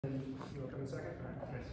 You open in a second? All right, nice.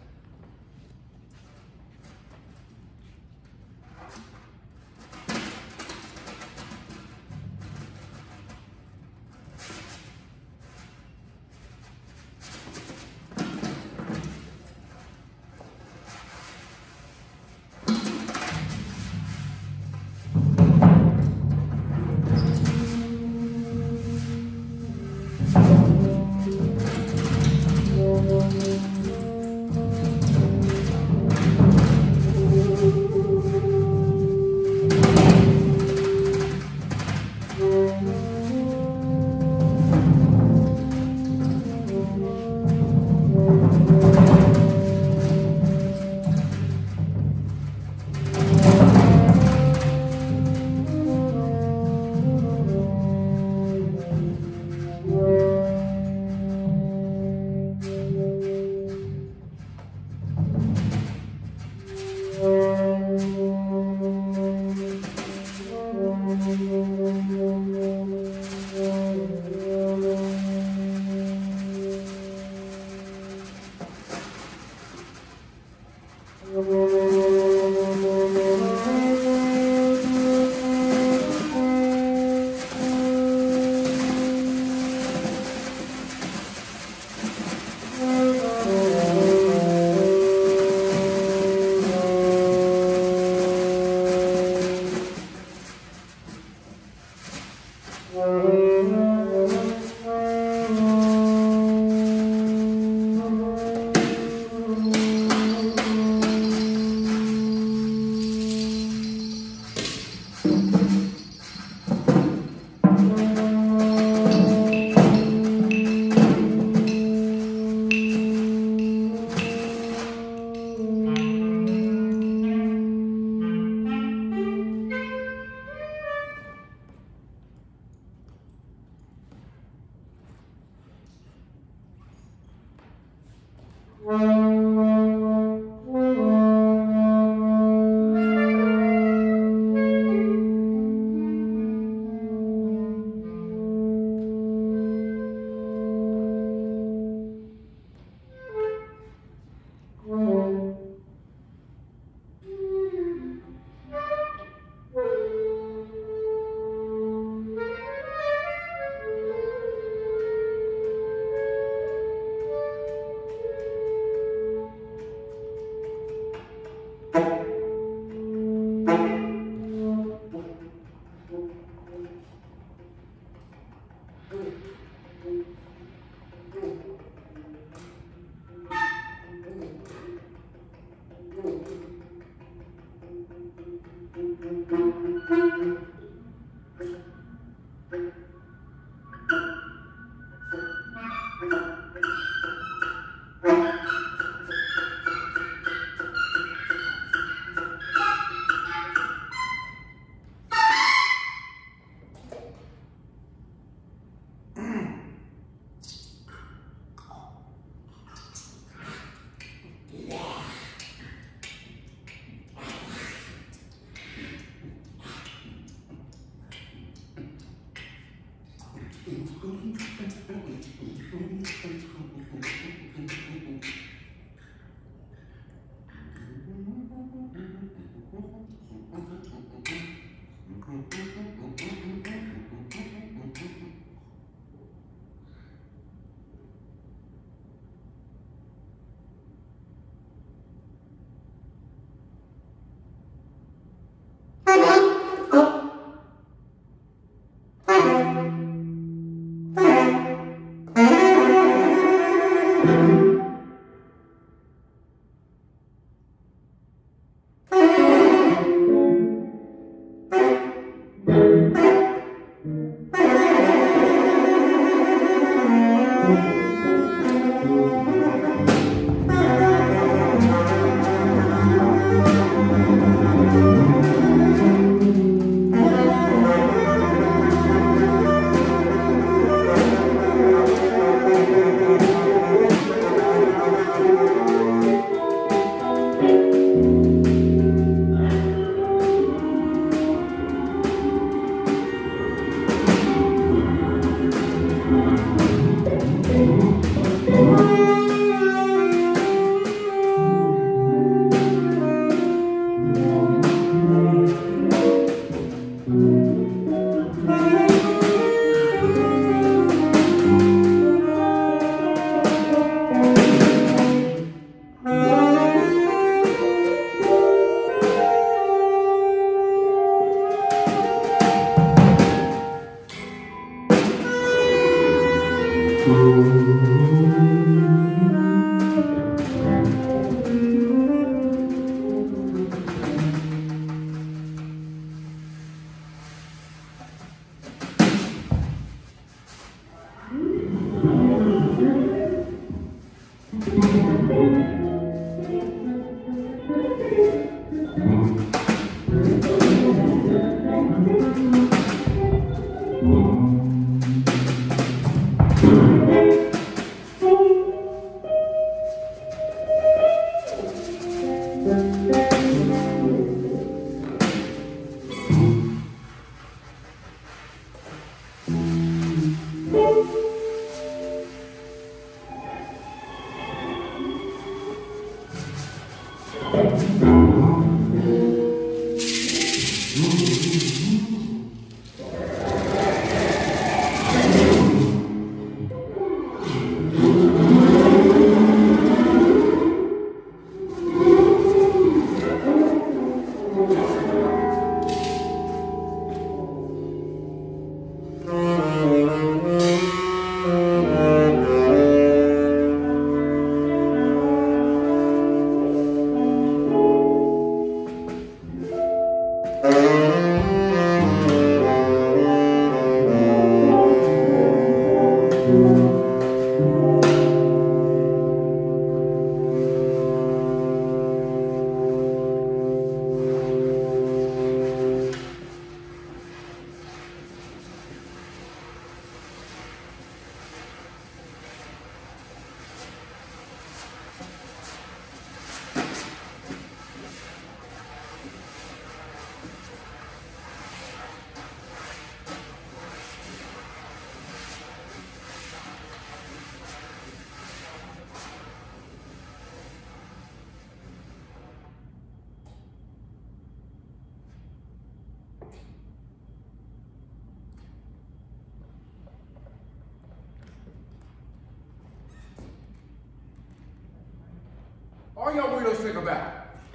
All y'all weirdos think about.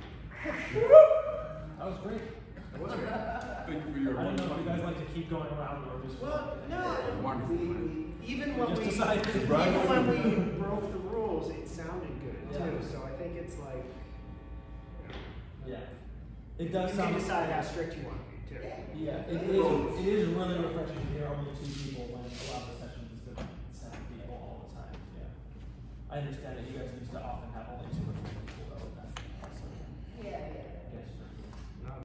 That was great. That was great. Thank you for your I don't know if you guys like to keep going around or just. Well, no. Wonderful. Even We when just we decided. even when we broke the rules, it sounded good too. So I think it's like Yeah. It does you sound. can decide how strict you want to be too. Yeah, it is really refreshing to hear only two people when a lot of the sessions is the same people all the time. Yeah. I understand that you guys used to often have only two or three people though. So. Yeah, yeah.